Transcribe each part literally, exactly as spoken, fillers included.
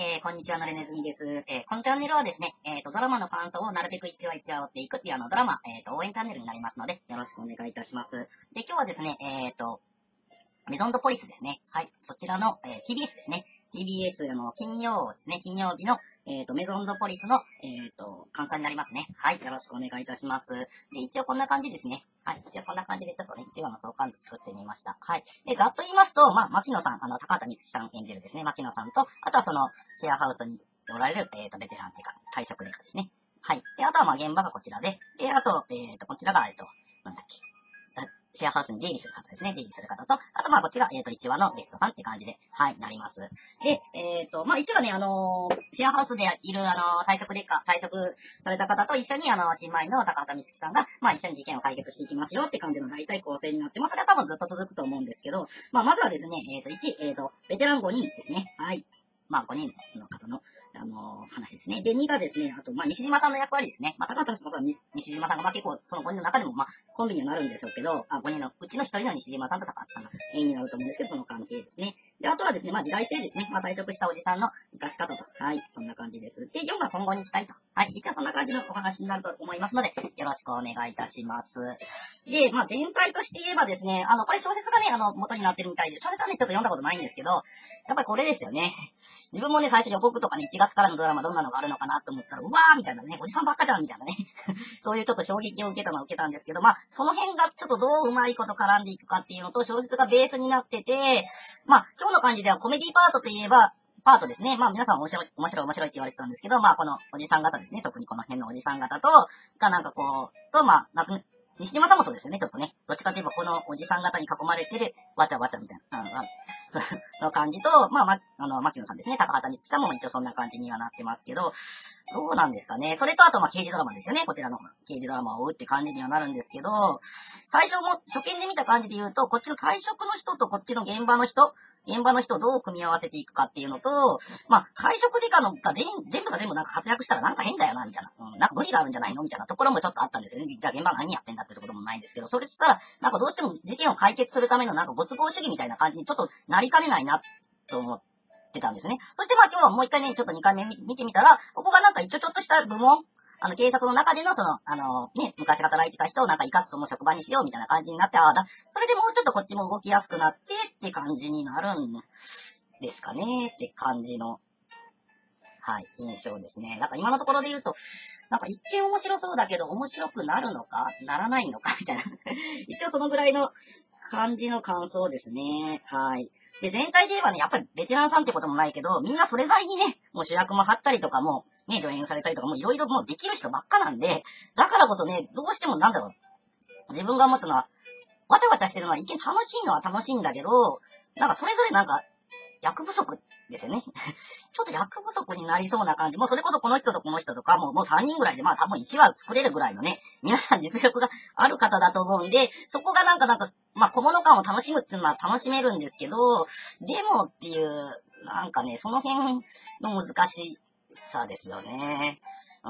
えー、こんにちは、のれねずみです。えー、このチャンネルはですね、えっ、と、ドラマの感想をなるべく一話一話追っていくっていうあの、ドラマ、えっ、と、応援チャンネルになりますので、よろしくお願いいたします。で、今日はですね、えっ、と、メゾンドポリスですね。はい。そちらの、えー、ティービーエス ですね。ティービーエス、あの、金曜ですね。金曜日の、えっ、と、メゾンドポリスの、えっ、と、感想になりますね。はい。よろしくお願いいたします。で、一応こんな感じですね。はい。一応こんな感じでちょっとね、一話の相関図作ってみました。はい。で、ざっと言いますと、まあ、牧野さん、あの、高畑充希さん演じるですね。牧野さんと、あとはその、シェアハウスにおられる、えっ、と、ベテランっていうか、退職デカですね。はい。で、あとはまあ、現場がこちらで、で、あと、えっ、と、こちらが、えっ、と、なんだっけ。シェアハウスに出入りする方ですね。出入りする方と、あとまあこっちが、えっ、と、いちわのゲストさんって感じで、はい、なります。で、えっ、と、まあいちわね、あのー、シェアハウスでいる、あのー、退職でか、退職された方と一緒に、あの、新米の高畑充希さんが、まあ一緒に事件を解決していきますよって感じの大体構成になって、まあそれは多分ずっと続くと思うんですけど、まあまずはですね、えっ、と、いち、えっ、と、ベテランごにんですね。はい。まあごにんの方の、あのー、話ですね。で、にがですね、あと、まあ西島さんの役割ですね。まあ高畑さんと西島さんが、まあ結構、そのごにんの中でも、まあ、コンビにはなるんでしょうけど、あ、ごにんのうちのひとりの西島さんと高畑さんが縁になると思うんですけど、その関係ですね。で、あとはですね、まあ時代性ですね。まあ退職したおじさんの生かし方と。はい、そんな感じです。で、よんが今後に期待と。はい、一応そんな感じのお話になると思いますので、よろしくお願いいたします。で、まあ全体として言えばですね、あの、これ小説がね、あの、元になってるみたいで、小説はね、ちょっと読んだことないんですけど、やっぱりこれですよね。自分もね、最初予告とかね、いちがつからのドラマどんなのがあるのかなと思ったら、うわーみたいなね、おじさんばっかじゃんみたいなね。そういうちょっと衝撃を受けたのは受けたんですけど、まあ、その辺がちょっとどううまいこと絡んでいくかっていうのと、小説がベースになってて、まあ、今日の感じではコメディパートといえば、パートですね。まあ皆さん面白い、面白い、面白いって言われてたんですけど、まあこのおじさん方ですね。特にこの辺のおじさん方と、がなんかこう、と、まあ、夏目、西島さんもそうですよね、ちょっとね。どっちかといえばこのおじさん方に囲まれてる、わちゃわちゃみたいな、うんうん、の感じと、まあ、ま、あの、牧野さんですね。高畑充希さんも一応そんな感じにはなってますけど、どうなんですかね。それとあと、ま、刑事ドラマですよね。こちらの刑事ドラマを追うって感じにはなるんですけど、最初も、初見で見た感じで言うと、こっちの退職の人とこっちの現場の人、現場の人をどう組み合わせていくかっていうのと、まあ、退職デカのが全、全部が全部なんか活躍したらなんか変だよな、みたいな。うん、なんか無理があるんじゃないのみたいなところもちょっとあったんですよね。じゃあ現場何やってんだってところもないんですけど、それしたら、なんかどうしても事件を解決するためのなんかご都合主義みたいな感じにちょっとなりかねないな、と思ってたんですね。そしてまあ今日はもう一回ね、ちょっとにかいめ見てみたら、ここがなんか一応ちょっとした部門、あの、警察の中でのその、あの、ね、昔働いてた人をなんか活かすその職場にしようみたいな感じになって、ああだ、それでもうちょっとこっちも動きやすくなってって感じになるんですかねって感じの、はい、印象ですね。なんか今のところで言うと、なんか一見面白そうだけど面白くなるのかならないのかみたいな。一応そのぐらいの感じの感想ですね。はい。で、全体で言えばね、やっぱりベテランさんってこともないけど、みんなそれなりにね、もう主役も張ったりとかも、ね、助演されたりとかもいろいろもうできる人ばっかなんで、だからこそね、どうしてもなんだろう、自分が思ったのは、わちゃわちゃしてるのは一見楽しいのは楽しいんだけど、なんかそれぞれなんか、役不足ですよね。ちょっと役不足になりそうな感じ。もうそれこそこの人とこの人とか、もうもうさんにんぐらいで、まあ多分いちわ作れるぐらいのね、皆さん実力がある方だと思うんで、そこがなんかなんか、まあ小物感を楽しむっていうのは楽しめるんですけど、でもっていう、なんかね、その辺の難しさですよね。うん。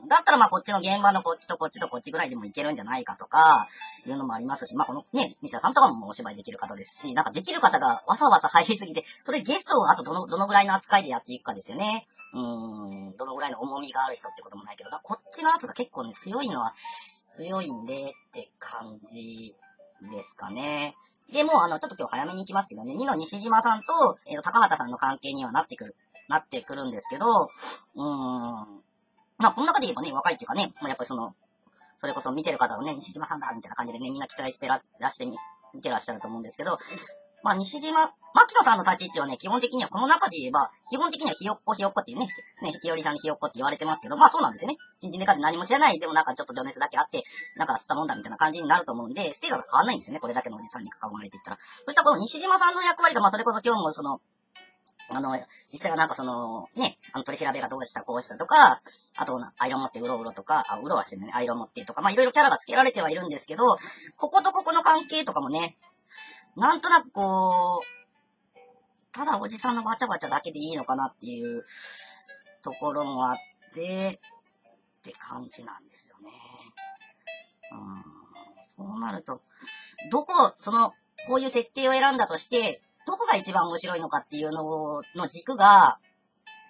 だったらまあこっちの現場のこっちとこっちとこっちぐらいでもいけるんじゃないかとか、いうのもありますし、まあこのね、西田さんとかもお芝居できる方ですし、なんかできる方がわさわさ入りすぎて、それゲストをあとどの、どのぐらいの扱いでやっていくかですよね。うん。どのぐらいの重みがある人ってこともないけど、こっちのやつが結構ね、強いのは強いんでって感じですかね。でも、あの、ちょっと今日早めに行きますけどね、にの西島さんと、えー、と高畑さんの関係にはなってくる、なってくるんですけど、うーん。まあ、この中で言えばね、若いっていうかね、まあ、やっぱりその、それこそ見てる方をね、西島さんだみたいな感じでね、みんな期待してら、出してみ、見てらっしゃると思うんですけど、まあ、西島、牧野さんの立ち位置はね、基本的にはこの中で言えば、基本的にはひよっこひよっこっていうね、ね、ひよりさんにひよっこって言われてますけど、まあそうなんですよね。新人でかで何も知らない、でもなんかちょっと情熱だけあって、なんか吸ったもんだみたいな感じになると思うんで、ステータスが変わんないんですよね、これだけのおじさんに囲まれていったら。そしたらこの西島さんの役割が、まあそれこそ今日もその、あの、実際はなんかその、ね、あの取り調べがどうしたこうしたとか、あと、アイロン持ってうろうろとか、あ、うろはしてるね、アイロン持ってとか、まあいろいろキャラが付けられてはいるんですけど、こことここの関係とかもね、なんとなくこう、ただおじさんのバチャバチャだけでいいのかなっていうところもあって、って感じなんですよね。うん、そうなると、どこ、その、こういう設定を選んだとして、どこが一番面白いのかっていうのの軸が、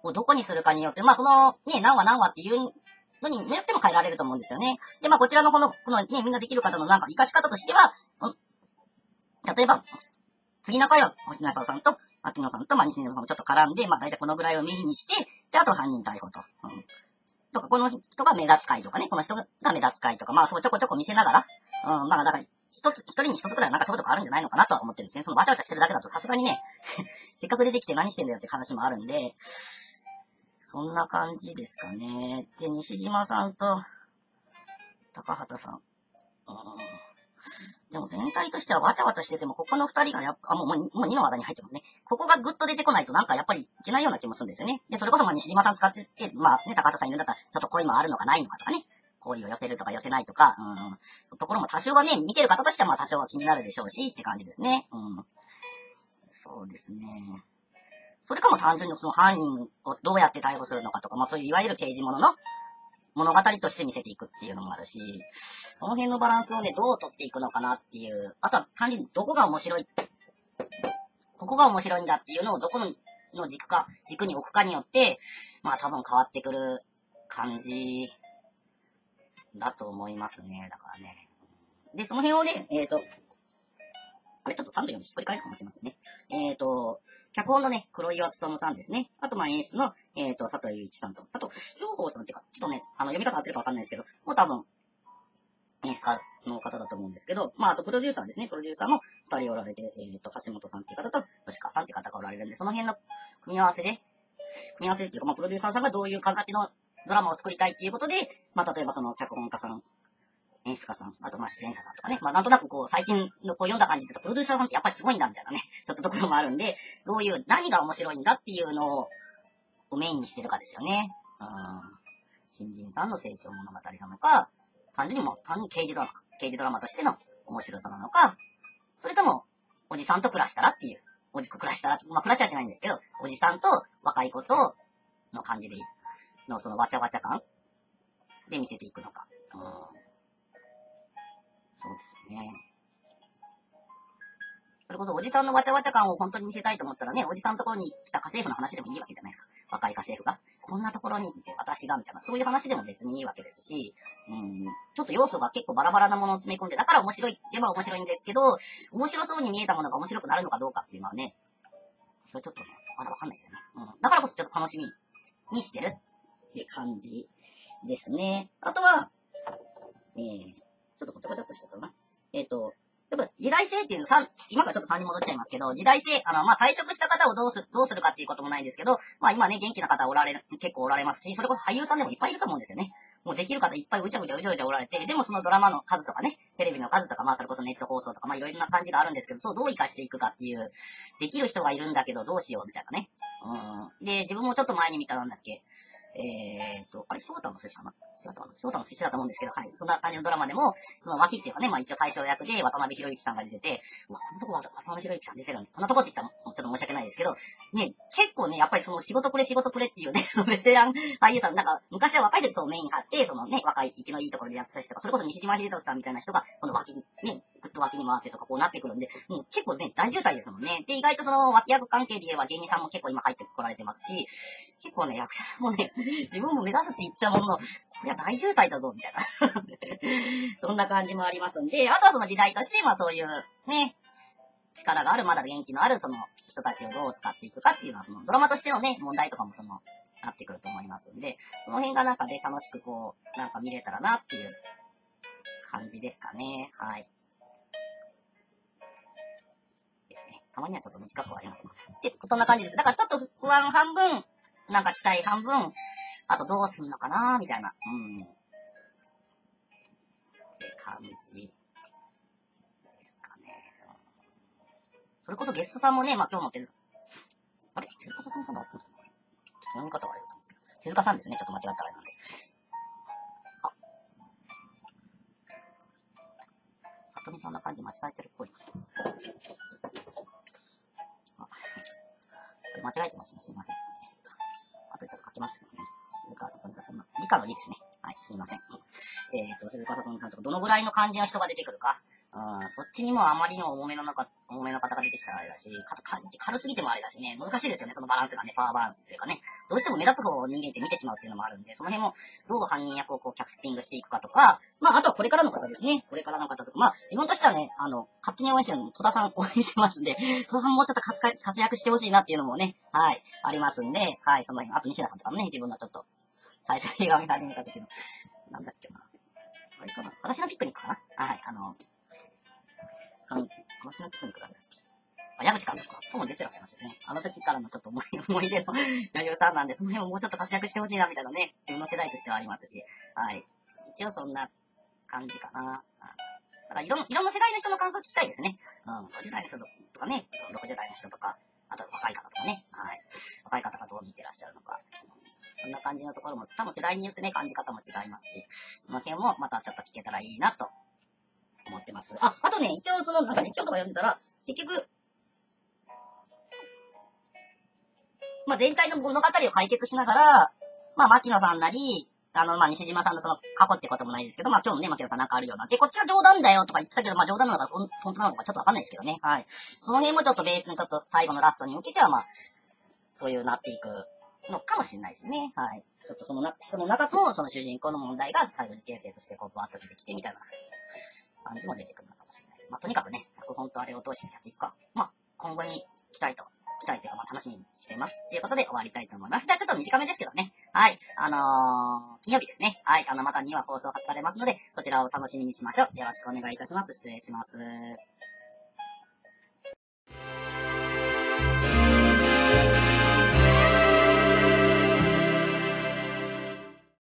をどこにするかによって、まあその、ね、何話何話っていうのによっても変えられると思うんですよね。で、まあこちらのこの、このね、みんなできる方のなんか活かし方としては、例えば、次の回は星野さんと、秋野さんと、まあ西野さんもちょっと絡んで、まあ大体このぐらいをメインにして、で、あと犯人逮捕と。うん。とか、この人が目立つ回とかね、この人が目立つ回とか、まあそうちょこちょこ見せながら、うん、まあだから、一つ、一人に一つくらいなんかちょこちょこあるんじゃないのかなとは思ってるんですね。そのわちゃわちゃしてるだけだとさすがにね、せっかく出てきて何してんだよって話もあるんで、そんな感じですかね。で、西島さんと、高畑さん。うん、でも全体としてはわちゃわちゃしてても、ここの二人がやっぱ、あ、もう、もう、もうにの話題に入ってますね。ここがぐっと出てこないとなんかやっぱりいけないような気もするんですよね。で、それこそまあ西島さん使ってて、まあね、高畑さんいるんだったら、ちょっと恋もあるのかないのかとかね。恋を寄せるとか寄せないとか、うん。ところも多少はね、見てる方としてはまあ多少は気になるでしょうし、って感じですね。うん。そうですね。それかも単純にその犯人をどうやって逮捕するのかとか、まあそういういわゆる刑事物の物語として見せていくっていうのもあるし、その辺のバランスをね、どう取っていくのかなっていう、あとは単純にどこが面白い、ここが面白いんだっていうのをどこの軸か、軸に置くかによって、まあ多分変わってくる感じだと思いますね。だからね。で、その辺をね、えっと、あれちょっとさんどよんでひっくり返るかもしれませんね。えっ、ー、と、脚本のね、黒岩勉さんですね。あと、まあ演出の、えっ、ー、と、佐藤祐一さんと。あと、情報さんっていうか、ちょっとね、あの、読み方合ってるかわかんないですけど、もう多分、演出家の方だと思うんですけど、まあ、あとプロデューサーですね。プロデューサーもふたりおられて、えっ、ー、と、橋本さんっていう方と、吉川さんっていう方がおられるんで、その辺の組み合わせで、組み合わせっていうか、まあ、プロデューサーさんがどういう形のドラマを作りたいっていうことで、まあ、例えばその脚本家さん、演出家さん、あとまあ出演者さんとかね。まあなんとなくこう最近のこう読んだ感じで言うとプロデューサーさんってやっぱりすごいんだみたいなね、ちょっとところもあるんで、どういう、何が面白いんだっていうのをメインにしてるかですよね。うん。新人さんの成長物語なのか、単純にもう単に刑事ドラマ、刑事ドラマとしての面白さなのか、それとも、おじさんと暮らしたらっていう、おじく暮らしたら、まあ暮らしはしないんですけど、おじさんと若い子との感じで、のそのわちゃわちゃ感で見せていくのか。うん。そうですよね。それこそおじさんのわちゃわちゃ感を本当に見せたいと思ったらね、おじさんのところに来た家政婦の話でもいいわけじゃないですか。若い家政婦が。こんなところにって私がみたいな、そういう話でも別にいいわけですし、うん、ちょっと要素が結構バラバラなものを詰め込んで、だから面白いって言えば面白いんですけど、面白そうに見えたものが面白くなるのかどうかっていうのはね、それちょっとね、まだわかんないですよね。うん。だからこそちょっと楽しみにしてるって感じですね。あとは、えー、ちょっとごちゃごちゃっとしてたな。えっ、ー、と、やっぱ時代性っていうのさ、今からちょっとさんに戻っちゃいますけど、時代性、あの、まあ、退職した方をどうす、どうするかっていうこともないですけど、まあ、今ね、元気な方おられる、結構おられますし、それこそ俳優さんでもいっぱいいると思うんですよね。もうできる方いっぱいうちゃうちゃうちゃうちゃおられて、でもそのドラマの数とかね、テレビの数とか、まあ、それこそネット放送とか、まあ、いろいろな感じがあるんですけど、そうどう活かしていくかっていう、できる人がいるんだけど、どうしようみたいなね。うん。で、自分もちょっと前に見たなんだっけ、えーと、あれ、翔太の寿司かな違ったかな翔太の寿司だと思うんですけど、はい。そんな感じのドラマでも、その脇っていうかね、まあ一応対象役で渡辺博之さんが出てて、うわ、こんなとこ渡辺博之さん出てるんだ。こんなとこって言ったら、ちょっと申し訳ないですけど、ね、結構ね、やっぱりその仕事くれ仕事くれっていうね、そのベテラン俳優さん、なんか、昔は若い時とメインがあって、そのね、若い、生きのいいところでやってた人とか、それこそ西島秀俊さんみたいな人が、この脇に、ね、ぐっと脇に回ってとかこうなってくるんで、もう結構ね、大渋滞ですもんね。で、意外とその脇役関係で言えば芸人さんも結構今入ってこられてますし、結構ね、役者さんもね、自分も目指すって言ったものの、これは大渋滞だぞ、みたいな。そんな感じもありますんで、あとはその時代として、まあそういう、ね、力がある、まだ元気のある、その人たちをどう使っていくかっていうのは、そのドラマとしてのね、問題とかもその、なってくると思いますんで、その辺がなんかね、楽しくこう、なんか見れたらなっていう感じですかね。はい。ですね。たまにはちょっと短くはあります。で、そんな感じです。だからちょっと不安半分、なんか期待半分、あとどうすんのかなみたいな。うん。って感じですかね。それこそゲストさんもね、まあ今日も手塚、あれ手塚さんさんだったんですか？読み方があれだったんですけど。手塚さんですね。ちょっと間違ったらあれなんで。あ。さとみさんな感じ間違えてるっぽい。あ。これ間違えてましたね。すいません。あとちょっと書きますけどね。ルカさとみさん、理科の理ですね。はい、すいません。えっ、ー、と、鈴鹿さとみさんとか、どのぐらいの漢字の人が出てくるか。 うん、そっちにもあまりにも重めの中、重めの方が出てきたらあれだし、かか軽すぎてもあれだしね、難しいですよね、そのバランスがね、パワーバランスっていうかね。どうしても目立つ方を人間って見てしまうっていうのもあるんで、その辺もどう犯人役をこうキャスティングしていくかとか、まあ、あとはこれからの方ですね。これからの方とか、まあ、自分としてはね、あの、勝手に応援してるの戸田さん応援してますんで、戸田さんもうちょっと活活躍してほしいなっていうのもね、はい、ありますんで、はい、その辺、あと西田さんとかもね、自分のちょっと、最初映画を見始めた時の、なんだっけな。あれかな。私のピクニックかな。はい、あの、あの、私のピクニックだね。あ、矢口監督かとも出てらっしゃいましたね。あの時からのちょっと思い思い出の女優さんなんで、その辺ももうちょっと活躍してほしいなみたいなね、自分の世代としてはありますし、はい。一応そんな感じかな。だからいろんいろんな世代の人の感想聞きたいですね。うん。ごじゅう代の人とかね、ろくじゅう代の人とか、あと若い方とかね、はい。若い方がどう見てらっしゃるのか。そんな感じのところも、多分世代によってね、感じ方も違いますし、その辺もまたちょっと聞けたらいいなと思ってます。あ、あとね、一応その、なんか実況とか読んでたら、結局、まあ、全体の物語を解決しながら、まあ、牧野さんなり、あの、まあ、西島さんのその過去ってこともないですけど、まあ、今日もね、牧野さんなんかあるような。で、こっちは冗談だよとか言ってたけど、まあ、冗談なのか本当なのかちょっとわかんないですけどね。はい。その辺もちょっとベースのちょっと最後のラストに向けては、まあ、そういうなっていくのかもしれないですね。はい。ちょっとそのな、その中と、その主人公の問題が最後受験生としてこう、バーッと出てきてみたいな感じも出てくるのかもしれないです。まあ、とにかくね、脚本とあれを通してやっていくか。まあ、今後に期待と。期待というか、まあ、楽しみにしています。ということで終わりたいと思います。じゃあ、ちょっと短めですけどね。はい。あのー、金曜日ですね。はい。あの、またにわ放送発されますので、そちらを楽しみにしましょう。よろしくお願いいたします。失礼します。